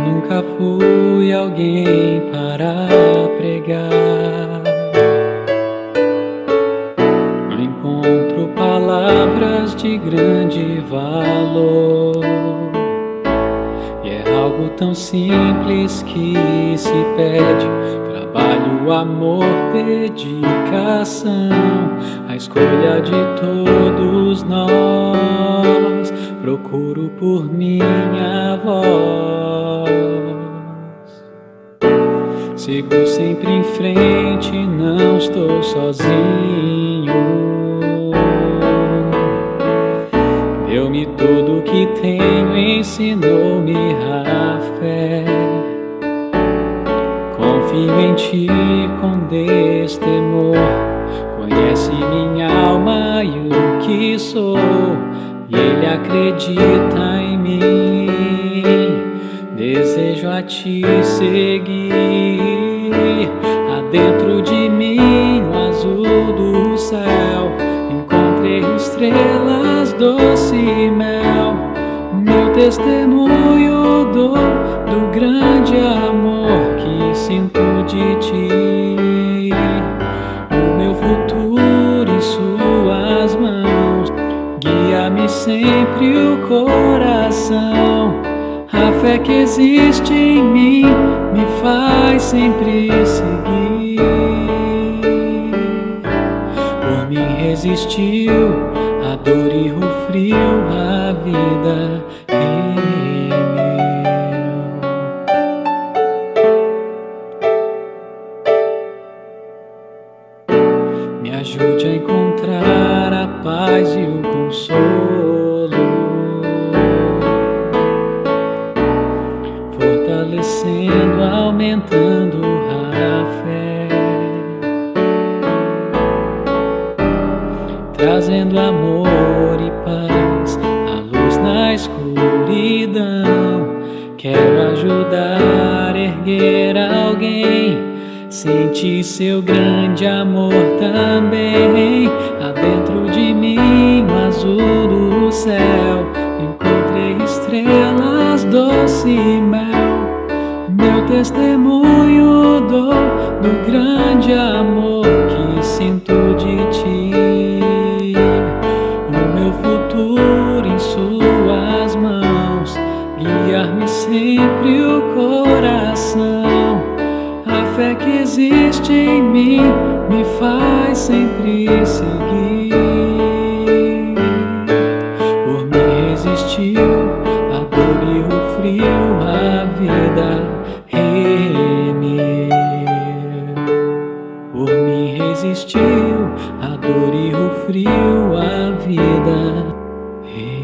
Nunca fui alguém para pregar. Não encontro palavras de grande valor, e é algo tão simples que se pede: trabalho, amor, dedicação, a escolha de todos nós. Procuro por minha voz, sigo sempre em frente, não estou sozinho. Deu-me tudo o que tenho, ensinou-me a fé. Confio em ti com destemor, conhece minha alma e o que sou, e ele acredita em mim. Desejo a ti seguir. Há dentro de mim o azul do céu, encontrei estrelas, doce mel. Meu testemunho dou do grande amor que sinto de ti. O meu futuro em suas mãos, guia-me sempre o coração. A fé que existe em mim me faz sempre seguir. Por mim resistiu a dor e o frio, a vida remiu. Me ajude a encontrar a paz e o consolo, fortalecendo, aumentando a fé, trazendo amor e paz, a luz na escuridão. Quero ajudar, erguer alguém, sentir seu grande amor também. Há dentro de mim o azul do céu, encontrei estrelas, doce mel. Meu testemunho dou do grande amor que sinto de ti. O meu futuro em suas mãos, guiar-me sempre o coração. A fé que existe em mim me faz sempre seguir. Por mim resistiu a dor e o frio, a vida remiu. Por mim resistiu a dor e o frio, a vida remiu.